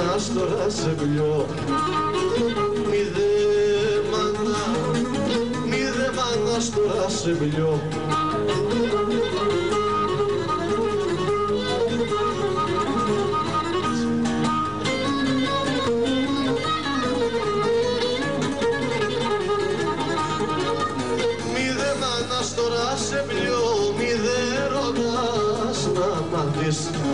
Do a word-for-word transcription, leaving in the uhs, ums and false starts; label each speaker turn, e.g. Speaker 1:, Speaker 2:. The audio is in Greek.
Speaker 1: μάνας τώρα σε πλιώ. Μη δε μάνα, μη δε μάνας τώρα σε πλιώ. Τώρα σε πλιώ, μη δε ρωτάς να μάθεις.